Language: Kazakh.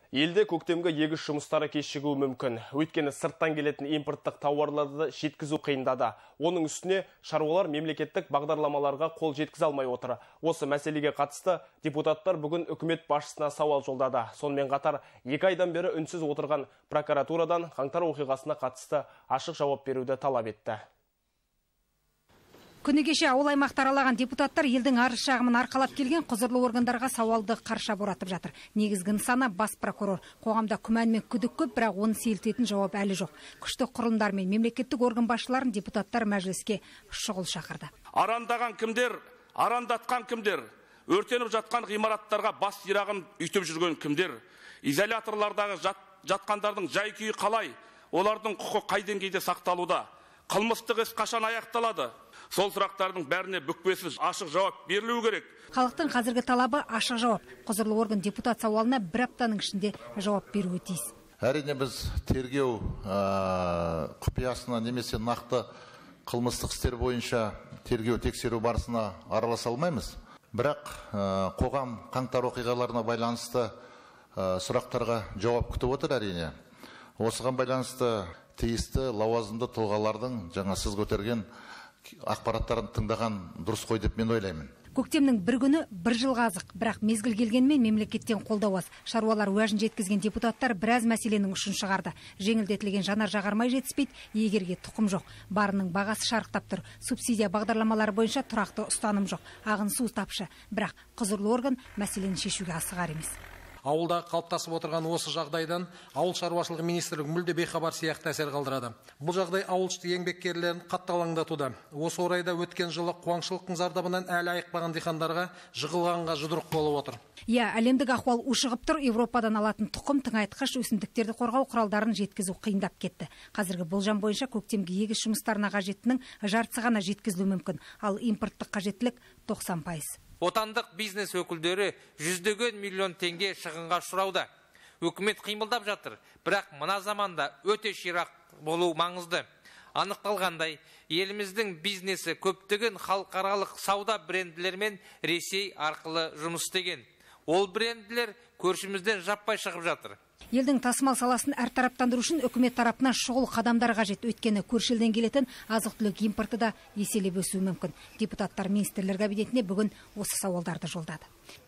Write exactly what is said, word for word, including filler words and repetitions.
Елде көктемгі егіс жұмыстары кешігуі мүмкін. Өйткені сырттан келетін импорттық тауарларды жеткізу қиындады. Оның үстіне шаруалар мемлекеттік бағдарламаларға қол жеткізе алмай отыр. Осы мәселеге қатысты депутаттар бүгін үкімет басшысына сауал жолдады. Сонымен қатар екі айдан бері үнсіз отырған прокуратурадан қаңтар оқиғасына қатысты ашық жауап беруді талап етті. Күні кеше ауыл аймақты аралаған депутаттар елдің арыз шағымын арқалап келген құзырлы органдарға сауалды қарша боратып жатыр. Негізгі нысана бас прокурор. Қоғамда күмән мен күдік көп, бірақ оны сейілтетін жауап әлі жоқ. Күшті құрылымдар мен мемлекеттік орган басшыларын депутаттар мәжіліске шұғыл шақырды. Арандаған кімдер, арандатқан кімдер, өртеніп жатқан ғимараттарға бас ирағын үйтіп жүрген кімдер, изоляторлардағы жат, жатқандардың жай-күйі қалай, олардың құқы қай деңгейде сақталуда, қылмыстық іс қашан аяқталады? Сол сұрақтардың бәріне бүкпесіз ашық жауап берілуі керек. Халықтың қазіргі талабы ашық жауап. Құзырлы орган депутат сауалына бір аптаның ішінде жауап беруі тиіс. Әрине біз тергеу құпиясына немесе нақты қылмыстық істер бойынша тергеу тексеру барысына араласа алмаймыз. Бірақ қоғам қаңтар оқиғаларына байланысты сұрақтарға жауап күтіп отыр әрине. Осыған байланысты тиісті лауазымды тұлғалардың жаңа сіз көтерген ақпараттарын тыңдаған дұрыс қой деп мен ойлаймын. Көктемнің бір күні бір жылға азық, бірақ мезгіл келгенмен мемлекеттен қолдау аз. Шаруалар уәжін жеткізген депутаттар біраз мәселенің ұшын шығарды. Жеңілдетілген жанар жағармай жетіспейді, егерге тұқым жоқ. Барының бағасы шарықтап тұр. Субсидия бағдарламалары бойынша тұрақты ұстаным жоқ. Ағын су тапшы, бірақ құзырлы орган мәселені шешуге асығар емес. Ауылда қалыптасып отырған осы жағдайдан ауыл шаруашылығы министрлігі мүлде бейхабар сияқты әсер қалдырады. Бұл жағдай ауылшылық еңбеккерлерін қатты алаңдатуда. Осы орайда өткен жылы қуаңшылықтың зардабынан әлі айықпаған диқандарға жығылғанға жұдырық болып отыр. Иә, әлемдік ахуал ушығып тұр. Европадан алатын тұқым тыңайтқыш өсімдіктерді қорғау құралдарын жеткізу қиындап кетті. Қазіргі болжам бойынша көктемгі егіс жұмыстарына қажеттінің жартысы ғана жеткізілуі мүмкін, ал импорттық қажеттілік тоқсан пайыз. Отандық бизнес өкілдері жүздеген миллион теңге шығынға ұшырауда. Өкімет қимылдап жатыр, бірақ мына заманда өте ширақ болу маңызды. Анықталғандай, еліміздің бизнесі көптеген халықаралық сауда бренділермен Ресей арқылы жұмыс істеген. Ол бренділер көршімізден жаппай шығып жатыр. Елдің тасымал саласын әртараптандыру үшін үкімет тарапынан шұғыл қадамдар қажет. Өйткені көрші елден келетін азық-түлік импорты да еселеп өсуі мүмкін. Депутаттар министрлер кабинетіне бүгін осы сауалдарды жолдады.